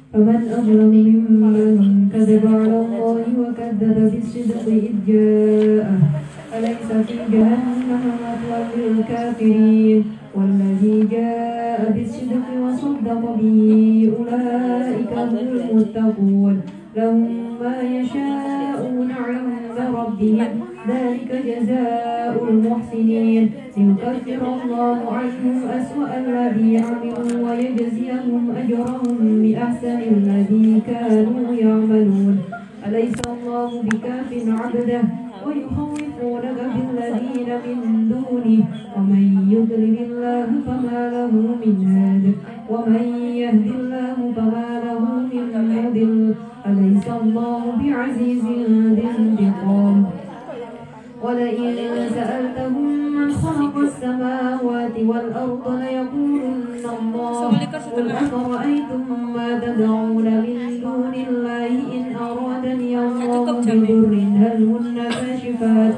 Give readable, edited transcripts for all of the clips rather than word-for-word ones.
فمن أظلم ممن كذب على الله وكذب بالصدق إذ جاءه أليس في جهنم مثوى للكافرين والذي جاء بالصدق وصدق به أولئك هم المتقون لهم ما يشاءون عند ربهم ذلك جزاء المحسنين ليكفر الله عنهم أسوأ الذي عملوا ويجزيهم أجرهم بأحسن الذي كانوا يعملون أليس الله بكاف عبده ويخوفونك بالذين من دونه ومن يضلل الله فما له من هاد ومن يهد الله فما له من مضل أليس الله بعزيز ذي انتقام ولئن سألتهم من خلق السماوات والأرض ليقولن الله قل أفرأيتم ما تدعون من دون الله إن أرادني الله بضر هل هن كاشفات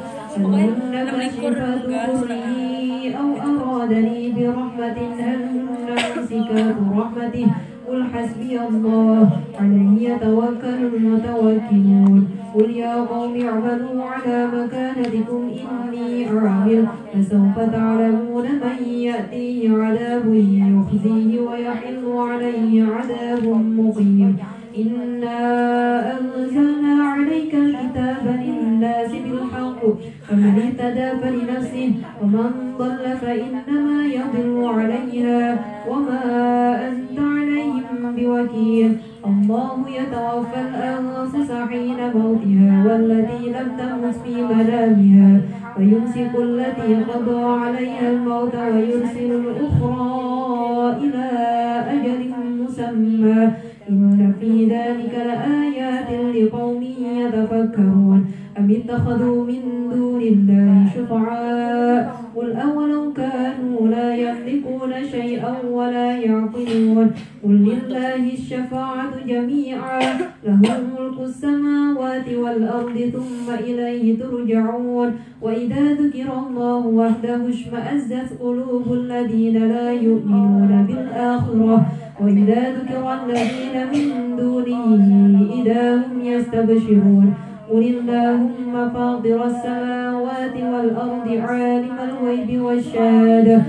ضره أو أرادني برحمة هل هن ممسكات رحمته قل حسبي الله عليه يتوكل المتوكلون قل يا قوم اعملوا على مكانتكم إني عامل فسوف تعلمون من يأتيه عذاب يخزيه ويحل عليه عذاب مقيم إنا أنزلنا عليك الكتاب للناس بالحق فمن اهتدى فلنفسه ومن ضل فإنما يضل عليها وما أنت عليهم بوكيل الله يتوفى الأنفس حين موتها والتي لم تمت في منامها ويمسك التي قضى عليها الموت ويرسل الأخرى إلى أجل مسمى إن في ذلك لآيات لقوم يتفكرون أم اتخذوا من دون الله شفعاء قل أولو كانوا لا يملكون شيئا ولا يعقلون قل لله الشفاعة جميعا له ملك السماوات والأرض ثم إليه ترجعون وإذا ذكر الله وحده اشمأزت قلوب الذين لا يؤمنون بالآخرة وإذا ذكر الذين من دونه إذا هم يستبشرون قل اللهم فاطر السماوات والأرض عالم الغيب والشهادة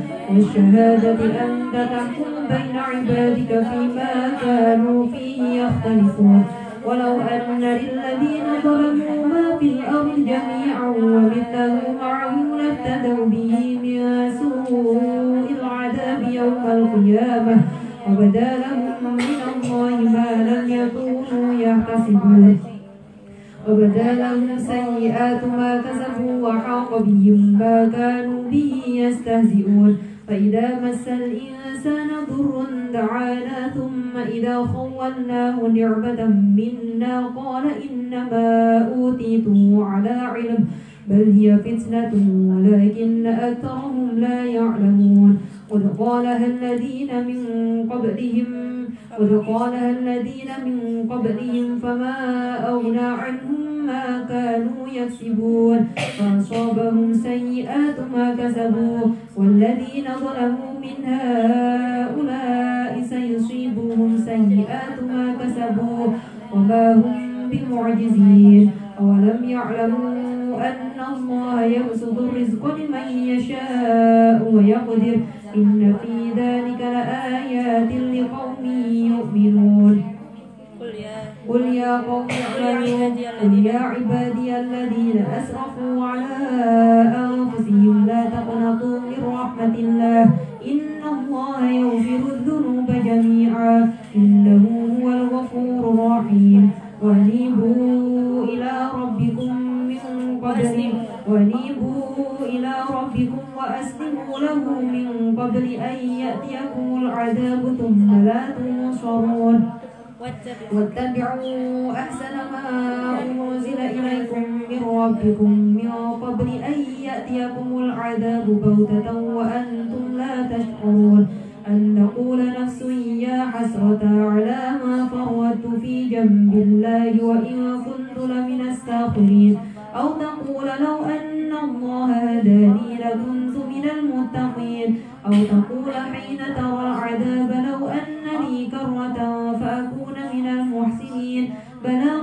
أنت تحكم بين عبادك فيما كانوا فيه يختلفون ولو أن للذين ظلموا ما في الأرض جميعا ومثله معه لافتدوا به من سوء العذاب يوم القيامة وبدا لهم من الله ما لم يكونوا يحتسبون وبدا لهم سيئات ما كسبوا وحاق بهم ما كانوا به يستهزئون فإذا مس الإنسان ضر دعانا ثم إذا خولناه نعمة منا قال إنما أوتيته على علم بل هي فتنة ولكن أكثرهم لا يعلمون قد قالها الذين من قبلهم فما أغنى عنهم ما كانوا يكسبون فأصابهم سيئات ما كسبوا والذين ظلموا من هؤلاء سيصيبهم سيئات ما كسبوا وما هم بمعجزين أولم يعلموا أن الله يبسط الرزق لمن يشاء ويقدر إن في ذلك لآيات لقوم يؤمنون قل يا قوم اعملوا قل يا عبادي الذين أسرفوا على أنفسهم لا تقنطوا من رحمة الله إن الله يغفر الذنوب جميعا إنه هو الغفور الرحيم وأنيبوا إلى ربكم وأسلموا له من قبل أن يأتيكم العذاب ثم لا تنصرون واتبعوا أحسن ما أنزل إليكم من ربكم من قبل أن يأتيكم العذاب بغتة وأنتم لا تشعرون أن تقول نفس يا حسرة على ما فرطت في جنب الله وإن كنت لمن الساخرين أو تقول لو أن الله هداني لكنت من المتقين أو تقول حين ترى العذاب لو أن لي كرة فأكون من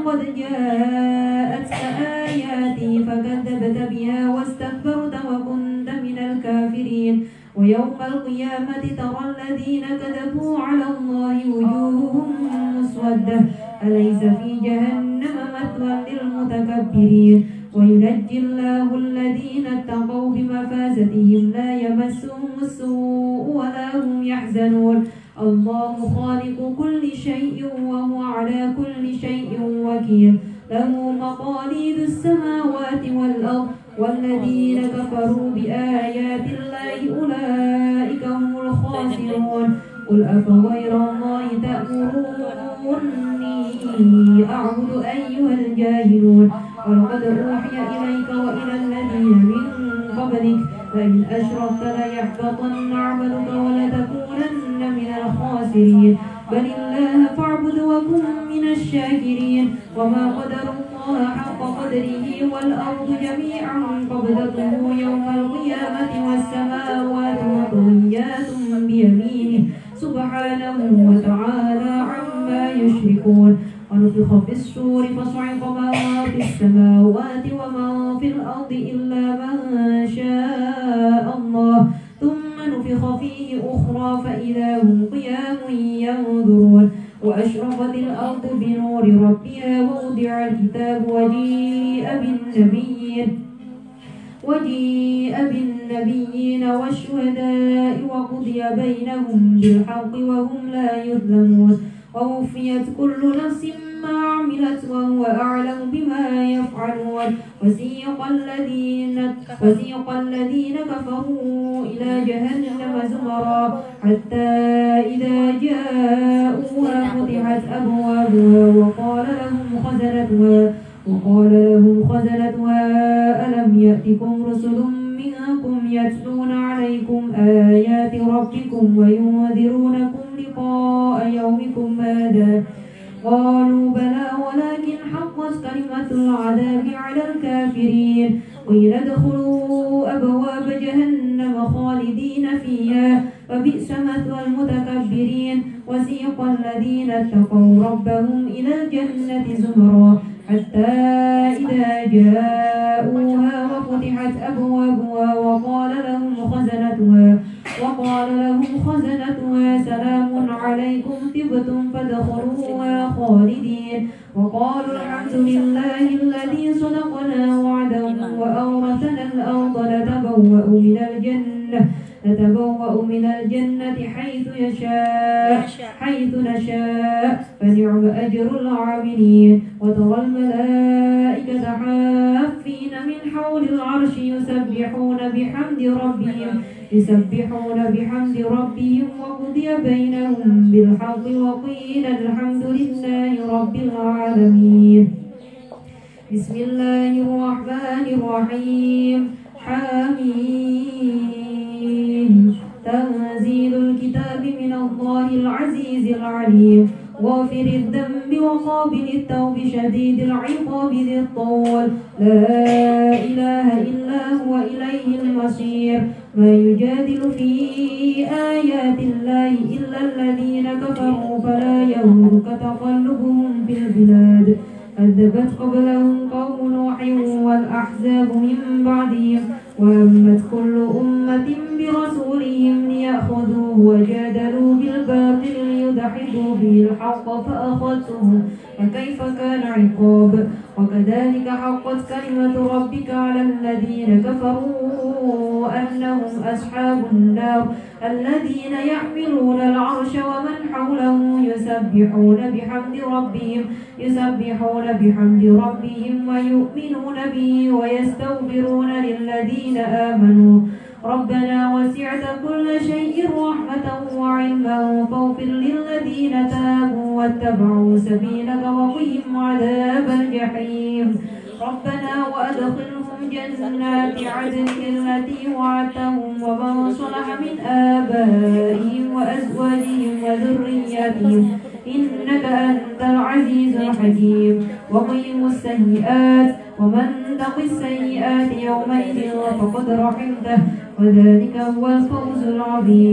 قد جاءتك آياتي فكذبت بها واستكبرت وكنت من الكافرين ويوم القيامة ترى الذين كذبوا على الله وجوههم مسودة أليس في جهنم مثوى للمتكبرين وينجي الله الذين اتقوا بمفازتهم لا يمسهم السوء ولا هم يحزنون الله خالق كل شيء وهو على كل شيء وكيل له مقاليد السماوات والأرض والذين كفروا بآيات الله أولئك هم الخاسرون قل أفغير الله تأمروني أعبد أيها الجاهلون ولقد أوحي إليك وإلى الذين من قبلك لئن أشركت ليحبطن عملك ولتكونن من الخاسرين بل الله فاعبد وكن من الشاكرين وما قدر الله حق قدره والأرض جميعا قبضته يوم القيامة والسماوات مطويات بيمينه سبحانه وتعالى عما يشركون ونفخ في الصور فصعق من في السماوات ومن في الأرض إلا من شاء الله ثم نفخ فيه أخرى فإذا هم قيام ينظرون وأشرقت الأرض بنور ربها ووضع الكتاب وجيء بالنبيين والشهداء وقضي بينهم بالحق وهم لا يظلمون ووفيت كل نفس ما عملت وهو أعلم بما يفعلون وسيق الذين كفروا إلى جهنم زمرا حتى إذا جاءوها فتحت أبوابها وقال لهم خزنتها ألم يأتكم رسل منكم يتلون عليكم آيات ربكم وينذرونكم لقاء يومكم هذا قالوا بلى ولكن حقت كلمة العذاب على الكافرين قيل ادخلوا أبواب جهنم خالدين فيها فبئس مثوى المتكبرين وسيق الذين اتقوا ربهم إلى الجنة زمرا حتى إذا جاءوها وفتحت أبوابها وقال لهم خزنتها سلام عليكم طبتم فادخلوها خالدين وقالوا الحمد لله الذي صدقنا وعده وأورثنا الأرض نتبوأ من الجنة حيث نشاء فنعم أجر العاملين وترى الملائكة حافين من حول العرش يسبحون بحمد ربهم وقضي بينهم بالحق وقيل الحمد لله رب العالمين بسم الله الرحمن الرحيم حميم تنزيل الكتاب من الله العزيز العليم غافر الذنب وقابل التوب شديد العقاب ذي الطول لا إله إلا هو إليه المصير ما يجادل في آيات الله إلا الذين كفروا فلا يغرك تقلبهم في البلاد كذبت قبلهم قوم نوح والأحزاب من بعدهم وهمت كل أمة برسولهم ليأخذوه وجادلوا بالباطل ليدحضوا به الحق فأخذتهم فكيف كان عقاب وكذلك حقت كلمة ربك على الذين كفروا أنهم أصحاب النار الذين يحملون العرش ومن حوله يسبحون بحمد ربهم ويؤمنون به ويستغفرون للذين آمنوا ربنا وسعت كل شيء رحمة وعلما فاغفر للذين تابوا واتبعوا سبيلك وقهم عذاب الجحيم ربنا وأدخلهم جنات عدن التي وعدتهم ومن صلح من آبائهم وأزواجهم وذرياتهم إنك أنت العزيز الحكيم وقهم السيئات ومن تق السيئات يومئذ فقد رحمته وذلك هو الفوز العظيم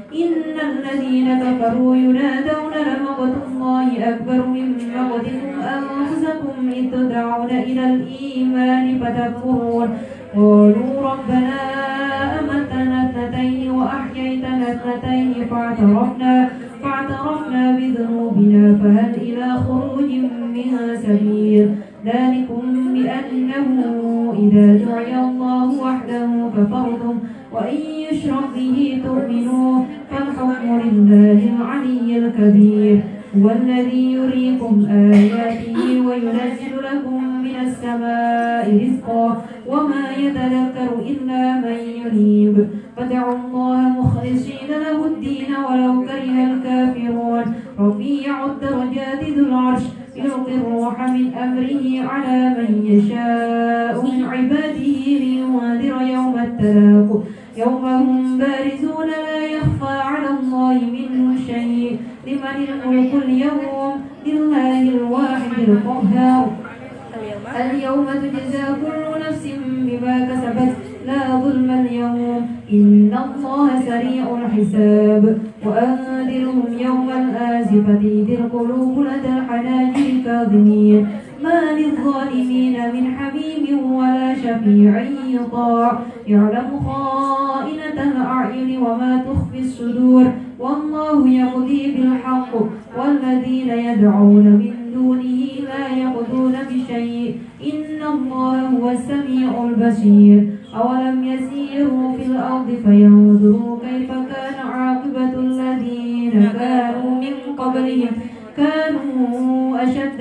إن الذين كفروا ينادون لمقت الله أكبر من مقتكم أنفسكم إذ تدعون إلى الإيمان فتكفرون قالوا ربنا أمتنا اثنتين وأحييتنا اثنتين فاعترفنا بذنوبنا فهل إلى خروج من سبيل ذلكم بأنه إذا دعي الله وحده كفرتم وإن يشرك به تؤمنوا فالحكم لله العلي الكبير هو الذي يريكم آياته وينزل لكم من السماء رزقا وما يتذكر إلا من ينيب فادعوا الله مخلصين له الدين ولو كره الكافرون رفيع الدرجات ذو العرش يلقي الروح من أمره على من يشاء من عباده لينذر يوم التلاق يوم هم بارزون لا يخفى على الله منه شيء لمن الملك اليوم لله الواحد القهار اليوم تجزى كل نفس بما كسبت لا ظلم اليوم إن الله سريع الحساب وأنذرهم يوم الآزفة إذ القلوب لدى الحناجر كاظمين ما للظالمين من حميم ولا شفيع يطاع يعلم خائنة الأعين وما تخفي الصدور والله يقضي بالحق والذين يدعون من دونه لا يقضون بشيء إن الله هو السميع البصير أولم يسيروا في الأرض فينظروا كيف كان عاقبة الذين كانوا من قبلهم كانوا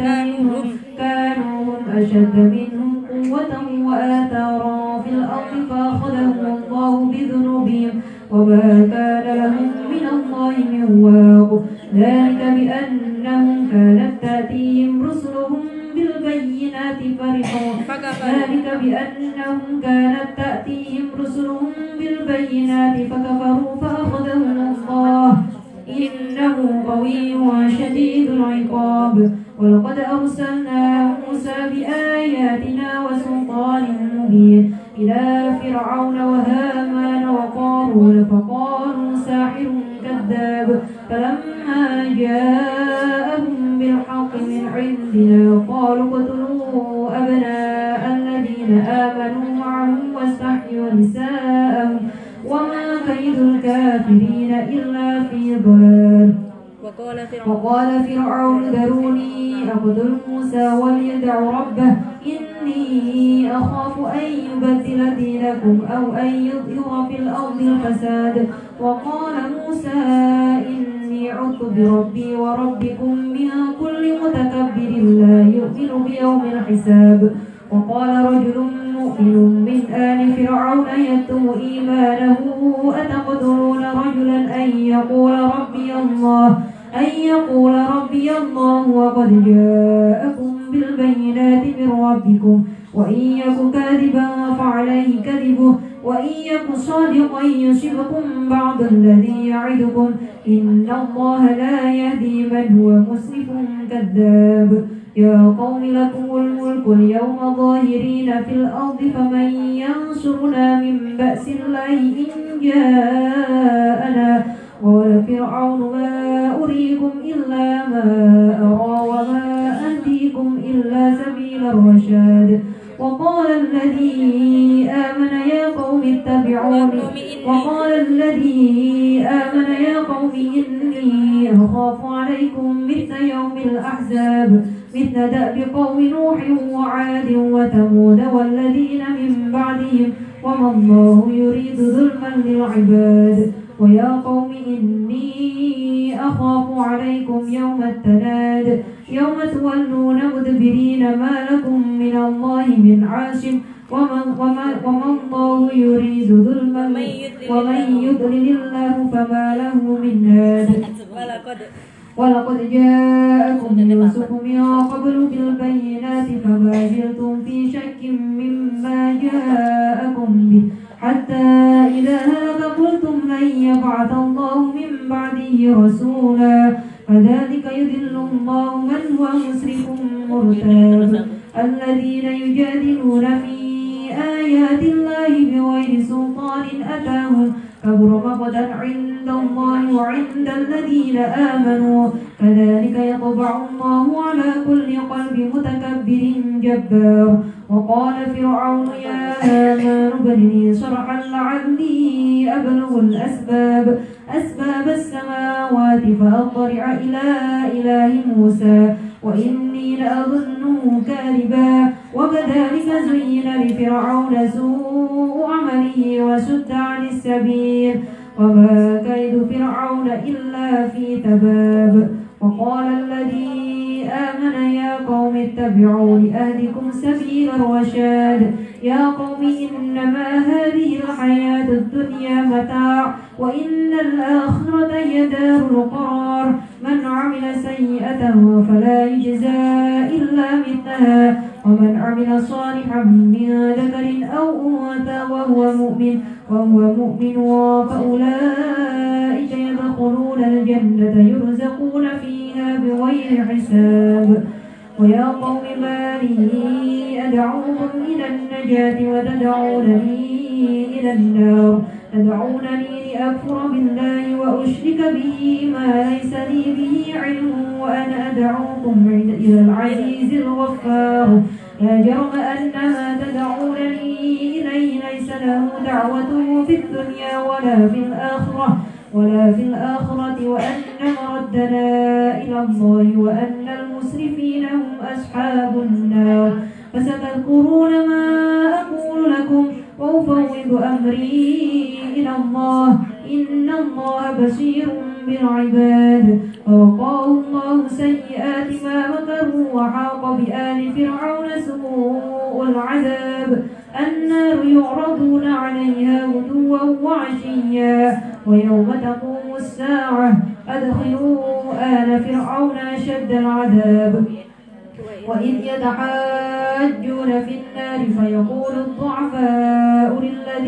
أشد منهم قوة وآثارا في الأرض فأخذهم الله بذنوبهم وما كان لهم من الله من واق ذلك بأنهم كانت تأتيهم رسلهم بالبينات فكفروا فأخذهم الله إنه قوي شديد العقاب ولقد أرسلنا موسى بآياتنا وسلطان مبين إلى فرعون وهامان وقارون فقالوا ساحر كذاب فلما جاءهم بالحق من عندنا قالوا اقتلوا أبناء الذين آمنوا معه واستحيوا نساءهم وما كيد الكافرين إلا في ضلال وقال فرعون ذروني أقتل موسى وليدع ربه إني أخاف أن يبدل دينكم أو أن يظهر في الأرض الفساد وقال موسى إني عذت بربي وربكم من كل متكبر لا يؤمن بيوم الحساب وقال رجل مؤمن من آل فرعون يكتم إيمانه أتقتلون رجلا أن يقول ربي الله وقد جاءكم بالبينات من ربكم وإن يك كاذبا فعليه كذبه وإن يك صادقا يصبكم بعض الذي يعدكم إن الله لا يهدي من هو مسرف كذاب يا قوم لكم الملك اليوم ظاهرين في الأرض فمن ينصرنا من بأس الله إن جاءنا قال فرعون ما أريكم إلا ما أرى وما أهديكم إلا سبيل الرشاد وقال الذي آمن يا قوم إني أخاف عليكم مثل يوم الأحزاب مثل دأب قوم نوح وعاد وثمود والذين من بعدهم وما الله يريد ظلما للعباد ويا قوم إني أخاف عليكم يوم التناد يوم تولون مدبرين ما لكم من الله من عاصم وما الله يريد ظلما ومن يضلل الله فما له من هاد ولقد جاءكم يوسف من قبل بالبينات فما زلتم في شك مما جاءكم به حتى إذا هلك قلتم لن يبعث الله من بعده رسولا كذلك يذل الله من هو مسرف مرتاب الذين يجادلون في آيات الله بغير سلطان أتاهم كبر مقتا عند الله وعند الذين آمنوا كذلك يطبع الله على كل قلب متكبر جبار. وقال فرعون يا هامان ابن لي صرحا لعلي أبلغ أسباب السماوات فأطلع إلى إله موسى وإني لأظنه كاذبا. وكذلك زين لفرعون سوء عمله وسد عن السبيل وما كيد فرعون إلا في تباب. وقال الذي آمن يا قوم اتبعوا أهدكم سبيل الرشاد. يا قوم إنما هذه الحياة الدنيا متاع وإن الآخرة هي دار القرار. من عمل سيئة فلا يجزى إلا مثلها ومن عمل صالحا من ذكر أو أنثى وهو مؤمن فأولئك يدخلون الجنة يرزقون فيها بغير حساب. ويا قوم ما لي أدعوكم إلى النجاة وتدعونني إلى النار. تدعونني لأكفر بالله وأشرك به ما ليس لي به علم وأنا أدعوكم إلى العزيز الغفار. لا جرم أن ما تدعونني إليه ليس له دعوة في الدنيا ولا في الآخرة وأن مردنا إلى الله وأن المسرفين هم أصحاب النار. فستذكرون ما أقول لكم وأفوض أمري إلى الله إن الله بصير بالعباد. فوقاه الله سيئات ما مكروا وحاق بآل فرعون سوء العذاب. النار يعرضون عليها غدوا وعشيا ويوم تقوم الساعة أدخلوا آل فرعون أشد العذاب. وإذ يتحاجون في النار فيقول الضعفاء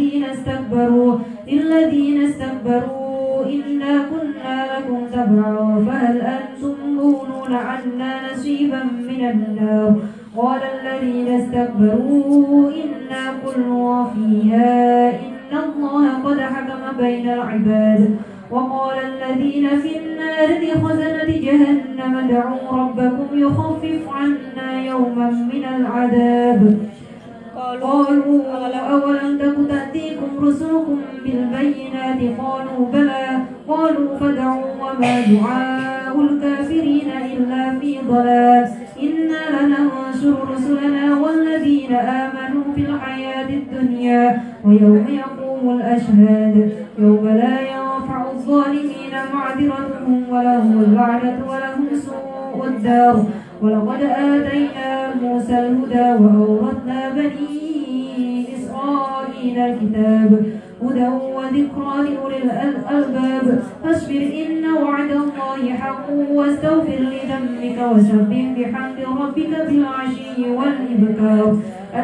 للذين استكبروا إنا كنا لكم تبعا فهل أنتم مغنون عنا نصيبا من النار. قال الذين استكبروا إنا كل فيها إن الله قد حكم بين العباد. وقال الذين في النار لخزنة جهنم ادعوا ربكم يخفف عنا يوما من العذاب. قالوا أولم تك تأتيكم رسلكم بالبينات قالوا بلى. قالوا فادعوا وما دعاء الكافرين إلا في ضلال. إنا لننصر رسلنا والذين آمنوا في الحياة الدنيا ويوم يقوم الأشهاد. يوم لا ينفع الظالمين معذرتهم ولهم اللعنة ولهم سوء الدار. ولقد آتينا موسى الهدى وأورثنا بني إسرائيل الكتاب هدى وذكرى لأولي الألباب. فاصبر إن وعد الله حق واستغفر لذنبك وسبح بحمد ربك بالعشي والإبكار.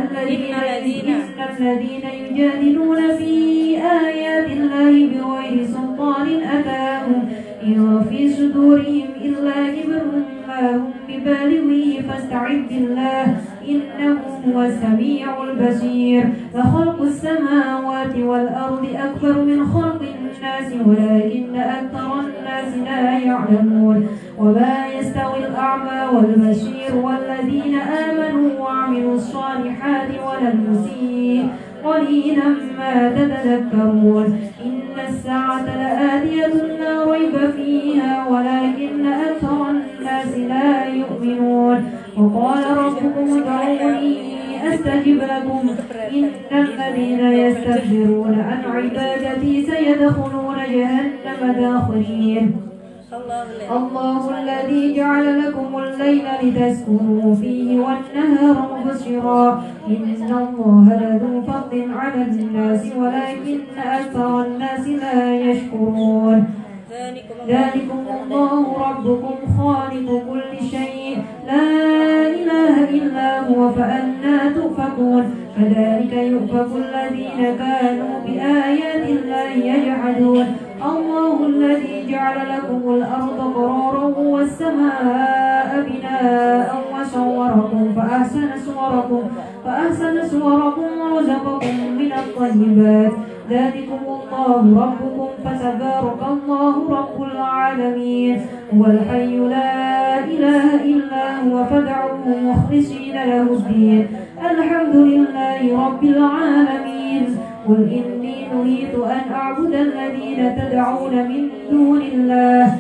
الذين يجادلون في آيات الله بغير سلطان أتاهم إن في صدورهم إلا كبر ما هم ببالغيه فاستعذ بالله إنه هو السميع البصير. لخلق السماوات والأرض أكبر من خلق الناس ولكن أكثر الناس لا يعلمون. وما يستوي الأعمى والبصير والذين آمنوا وعملوا الصالحات ولا المسيء قليلا ما تتذكرون. إن الساعة لآتية لا ريب فيها ولكن أكثر الناس لا يؤمنون. وقال ربكم ادعوني أستجب لكم إن الذين يستكبرون عن عبادتي سيدخلون جهنم داخرين. الله الذي جعل لكم الليل لتسكنوا فيه والنهار مبصرا إن الله لذو فضل على الناس ولكن أكثر الناس لا يشكرون. ذلكم الله ربكم خالق كل شيء لا إله إلا هو فأنى تؤفكون. كذلك يؤفك الذين كانوا بآيات الله يجحدون. الله الذي جعل لكم الأرض قرارا والسماء بناء وصوركم فأحسن صوركم ورزقكم من الطيبات ذلكم الله ربكم فتبارك الله رب العالمين هو الحي لا إله إلا هو فادعوه مخلصين له الدين الحمد لله رب العالمين قل إني نهيت أن أعبد الذين تدعون من دون الله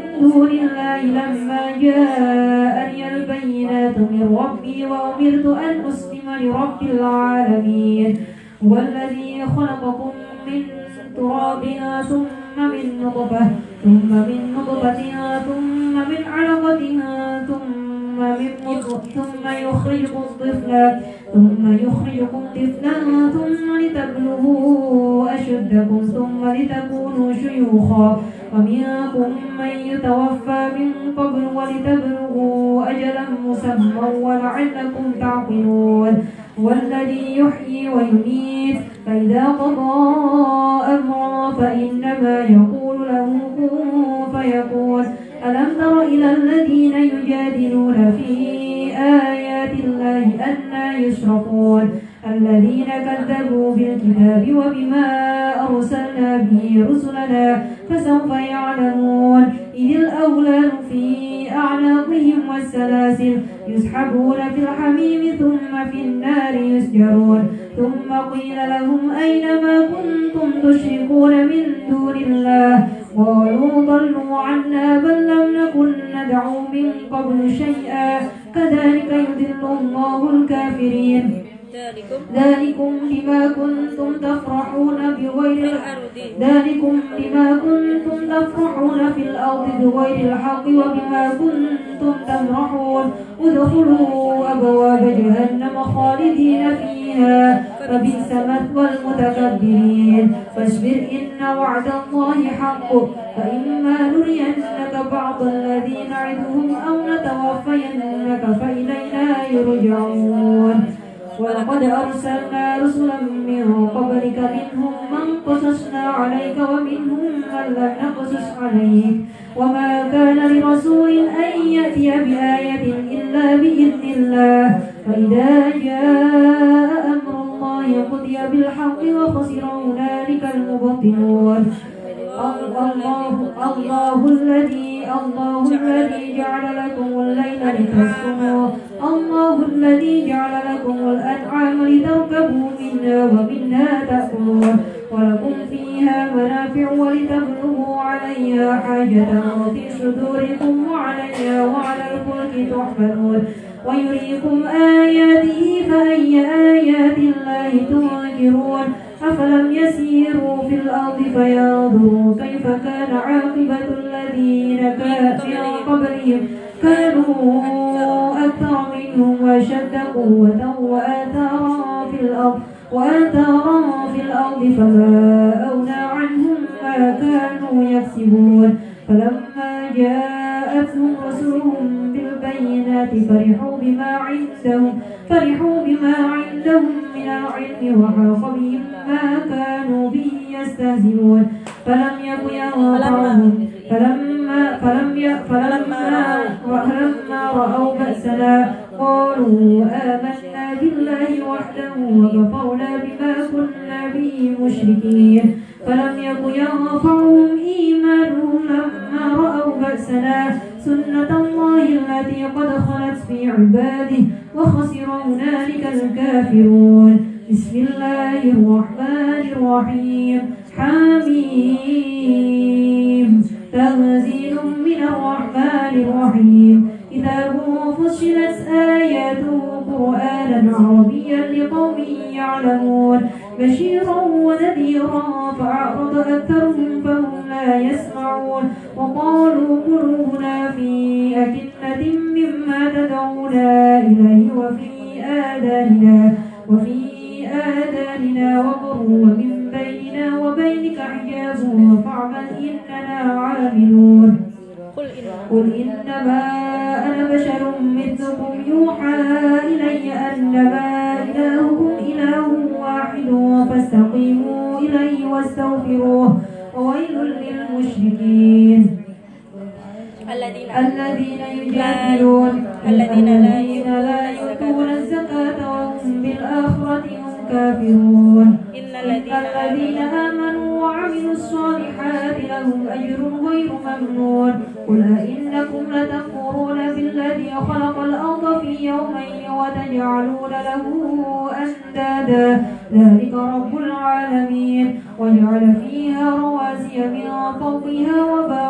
لما جاءني البينات من ربي وأمرت أن أسلم لرب العالمين هو الذي خلقكم من تراب ثم من نطفة ثم من علقة ثم يخرجكم طفلا ثم لتبلغوا أشدكم ثم لتكونوا شيوخا ومنكم من يتوفى من قبل ولتبلغوا أجلا مسمى ولعلكم تعقلون والذي يحيي ويميت فإذا قضى أمرا فإنما يقول له كن فيكون ألم تر إلى الذين يجادلون في آيات الله أنى يشركون الذين كذبوا بالكتاب وبما أرسلنا به رسلنا فسوف يعلمون إذ الأغلال في أعناقهم والسلاسل يسحبون في الحميم ثم في النار يسجرون ثم قيل لهم أين ما كنتم تشركون من دون الله قالوا ضلوا عنا بل لم نكن ندعو من قبل شيئا كذلك يضل الله الكافرين ذلكم بما كنتم تفرحون في الأرض بغير الحق وبما كنتم تمرحون ادخلوا أبواب جهنم خالدين فيها فبئس مثوى المتكبرين فاصبر إن وعد الله حق فإما نرينك بعض الذي نعدهم أو نتوفينك فإلينا يرجعون ولقد أرسلنا رسلا من قبلك منهم من قصصنا عليك ومنهم من لم نقصص عليك وما كان لرسول أن يأتي بآية إلا بإذن الله فإذا جاء أمر الله قضي بالحق وخسر هنالك المبطلون الله الذي جعل لكم الليل لتسكنوا الله الذي جعل لكم الأنعام لتركبوا منها ومنها تأكلون ولكم فيها منافع ولتبلغوا عليها حاجة في صدوركم وعليها وعلى الفلك تحملون ويريكم آياته فأي آيات الله تنكرون أفلم يسيروا في الأرض فينظروا كيف كان عاقبة الذين من قبلهم كانوا أكثر منهم وأشد قوة وآثارا في الأرض فما أغنى عنهم ما كانوا يكسبون فلما جاءتهم رسلهم بالبينات فرحوا بما عندهم من العلم وحاق بهم ما كانوا به يستهزئون فلما رأوا بأسنا قالوا آمنا بالله وحده وكفرنا بما كنا به مشركين فلم يك ينفعهم إيمانهم لما رأوا بأسنا سنة الله التي قد خلت في عباده وخسر هنالك الكافرون بسم الله الرحمن الرحيم حميم تنزيل من الرحمن الرحيم كتاب فصلت آياته قرآنا عربيا لقوم يعلمون بشيرا ونذيرا فأعرض أكثرهم فهم لا يسمعون وقالوا قلوبنا في أكنة مما تدعونا إليه وفي آذاننا وقر ومن بيننا وبينك حجاب فاعمل إننا عاملون قل إنما أنا بشر مثلكم يوحى إلي أنما إلهكم إله واحد فاستقيموا إليه واستغفروه وويل للمشركين الذين يجادلون الذين لا يؤتون الزكاة وهم بالآخرة هم كافرون إن الذين آمنوا وعملوا الصالحات لهم أجر غير ممنون قل أئنكم لتكفرون بالذي خلق الأرض في يومين وتجعلون له أندادا ذلك رب العالمين وجعل فيها رواسي من فوقها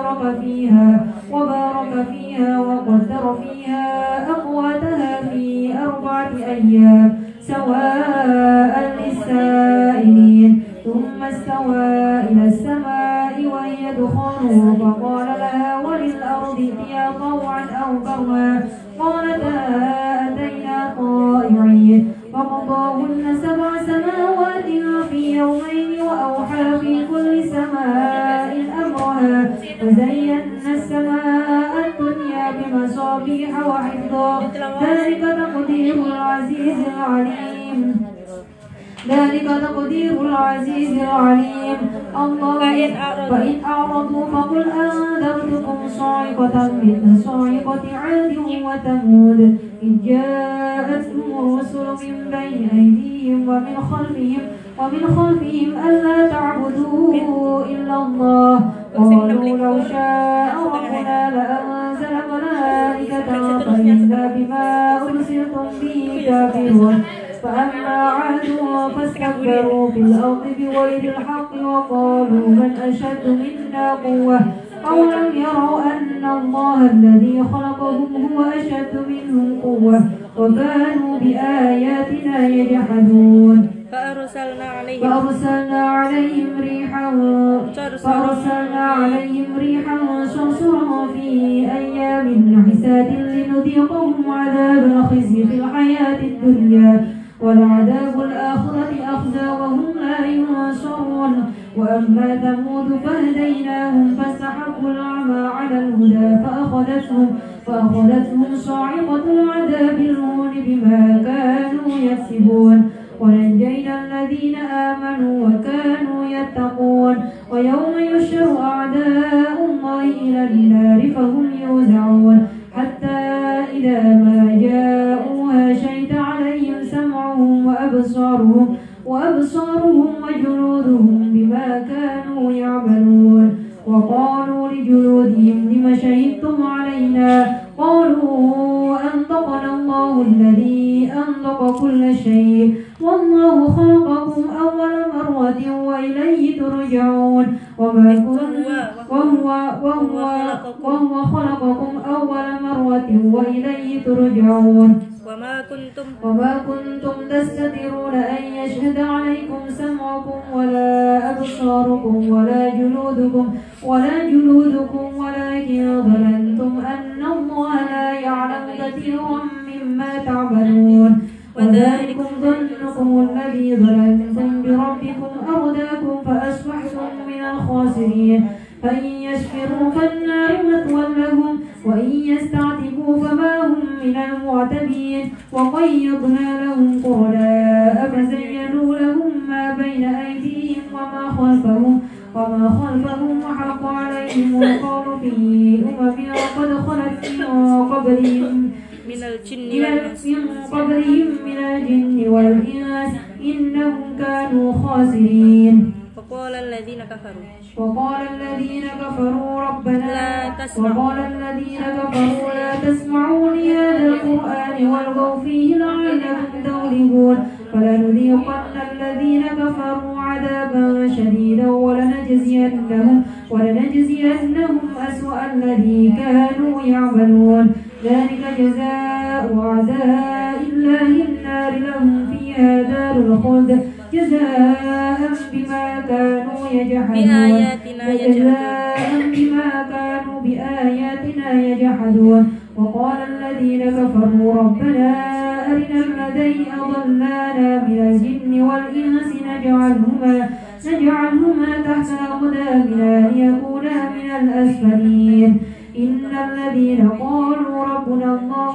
وبارك فيها وقدر فيها أقواتها في 4 أيام سواء للسائلين ثم استوى إلى السماء وهي دخان فقال لها وللأرض ائتيا طوعا أو كرها قالتا أتينا طائعين فقضاهن 7 سماوات في يومين وأوحى في كل سماء أمرها وزينا السماء الدنيا بمصابيح وحفظا ذلك تقدير العزيز العليم الله فإن أعرضوا فقل أنذرتكم صاعقة مثل صاعقة عاد وثمود إذ جاءتهم الرسل من بين أيديهم ومن خلفهم ألا تعبدوا إلا الله قالوا لو شاء ربنا لأنزل ملائكة فإنا بما أرسلتم به كافرون فأما عاد فاستكبروا في الأرض بغير الحق وقالوا من أشد منا قوة أولم يروا أن الله الذي خلقهم هو أشد منهم قوة وكانوا بآياتنا يجحدون فأرسلنا عليهم ريحا صرصرا في أيام نحسات لنذيقهم عذاب الخزي في الحياة الدنيا ولعذاب الآخرة أخزى وهم لا ينصرون وأما ثمود فهديناهم فاستحبوا العمى على الهدى فأخذتهم صاعقة العذاب الهون بما كانوا يكسبون ونجينا الذين آمنوا وكانوا يتقون ويوم يحشر أعداء الله إلى النار فهم يوزعون حتى إذا ما جاءوها شهد عليهم سمعهم وأبصارهم وجلودهم بما كانوا يعملون وقالوا لجلودهم لم شهدتم علينا قالوا أنطقنا الله الذي أنطق كل شيء والله خلقكم أول مرة وإليه ترجعون وهو خلقكم أول مرة وإليه ترجعون وما كنتم تستترون أن يشهد عليكم سمعكم ولا أبصاركم ولا جلودكم ولكن ظننتم أن الله لا يعلم كثيرا مما تعملون وذلكم ظنكم الذي ظننتم بربكم أرداكم فأصبحتم من الخاسرين فإن يشفروا فالنار مثوى لهم وإن يستعتبوا فما هم من المعتبين وقيضنا لهم قرناء فزينوا لهم ما بين أيديهم وما خلفهم وحق عليهم القول في قد خلت من قبلهم من الجن والإنس إنهم كانوا خاسرين وقال الذين كفروا لا تسمعوا لهذا القرآن والغوا فيه لعلكم تغلبون فلنذيقن الذين كفروا عذابا شديدا ولنجزينهم أسوأ الذي كانوا يعملون ذلك جزاء أعداء الله النار لهم فيها دار الخلد جزاء بما كانوا يجحدون وقال الذين كفروا ربنا أرنا الذين أضلانا من الجن والإنس نجعلهما تحت أقدامنا ليكونا من الأسفلين إن الذين قالوا ربنا الله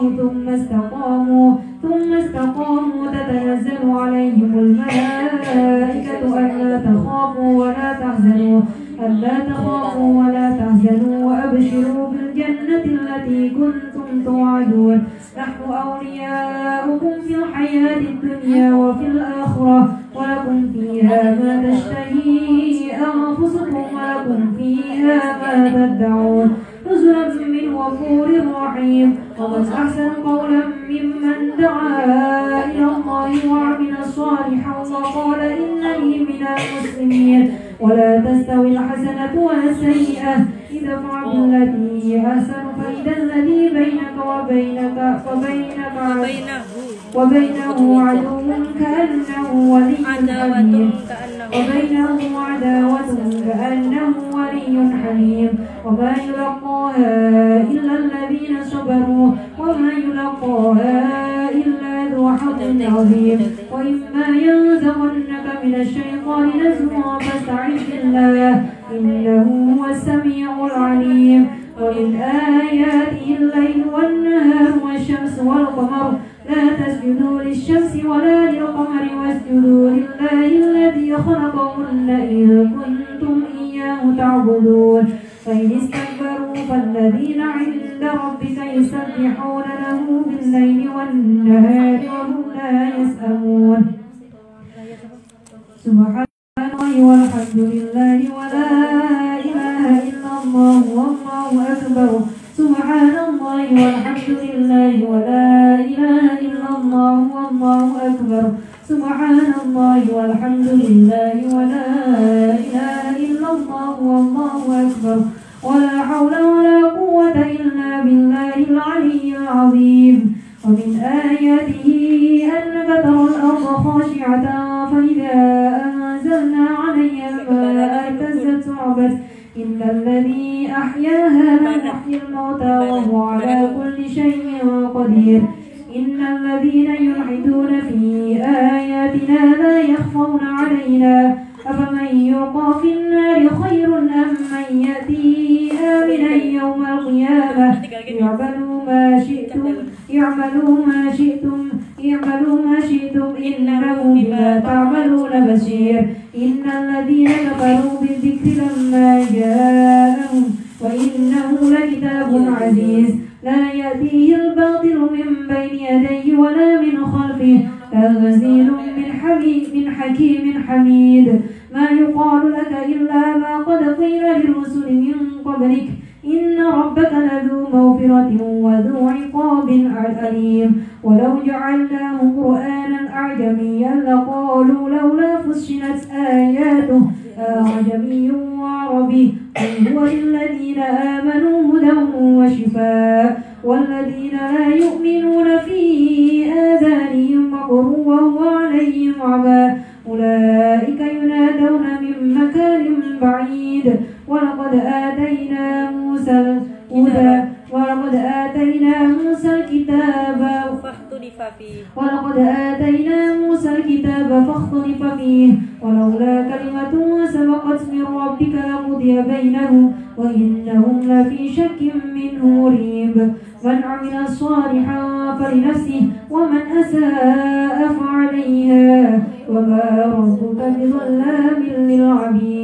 ثم استقاموا تتنزل عليهم الملائكة ألا تخافوا ألا تخافوا ولا تحزنوا وأبشروا بالجنة التي كنتم توعدون نحن أولياؤكم في الحياة الدنيا وفي الآخرة ولكم فيها ما تشتهي أنفسكم ولكم فيها ما تدعون نزلا من غفور رحيم ومن أحسن قولا ممن دعا إلى الله وعمل صالحا وقال إنني من المسلمين ولا تستوي الحسنة ولا السيئة ادفع بالتي هي أحسن فإذا الذي بينك وبينه عدو كأنه ولي حميم وبينه عداوة كأنه ولي حميم وما يلقاها إلا الذين صبروا وما يلقاها إلا ذو حظ عظيم وإما ينزغنك من الشيطان نزغ فاستعذ بالله إنه هو السميع العليم ومن آياته الليل والنهار والشمس والقمر لا تسجدوا للشمس ولا للقمر واسجدوا لله الذي خلقهن إن كنتم إياه تعبدون فإن استكبروا فالذين عند ربك يسبحون له بالليل والنهار وهم لا يسأمون سبحان الله والحمد لله ولا إله إلا الله والله أكبر سبحان الله والحمد لله ولا إله إلا الله والله أكبر سبحان الله والحمد لله ولا إله إلا الله والله أكبر ولا حول ولا قوة إلا بالله العلي العظيم ومن آياته أنك ترى الأرض خاشعة فإذا أنزلنا عليها الماء اهتزت وربت إن الذي أحياها لمحيي الموتى وهو على كل شيء قدير إن الذين يلحدون في آياتنا لا يخفون علينا أفمن يلقى في النار خير أم من يأتي آمنا يوم القيامة اعملوا ما شئتم إنه بما تعملون بصير إن الذين كفروا بالذكر لما جاءهم وإنه لكتاب عزيز لا يأتيه الباطل من بين يديه ولا من خلفه تنزيل من حكيم حميد ما يقال لك إلا ما قد قيل للرسل من قبلك إن ربك لذو مغفرة وذو عقاب أليم ولو جعلناه قرآنا أعجميا لقالوا لولا فصلت آياته أعجمي وعربي قل هو للذين آمنوا هدى وشفاء والذين لا يؤمنون في آذانهم وقر وهو عليهم عمى أولئك ينادون من مكان بعيد ولقد آتينا موسى الكتاب فاختلف فيه ولولا كلمة سبقت من ربك لقضي بينهم وإنهم لفي شك منه مريب من عمل صالحا فلنفسه ومن أساء فعليها وما ربك بظلام للعبيد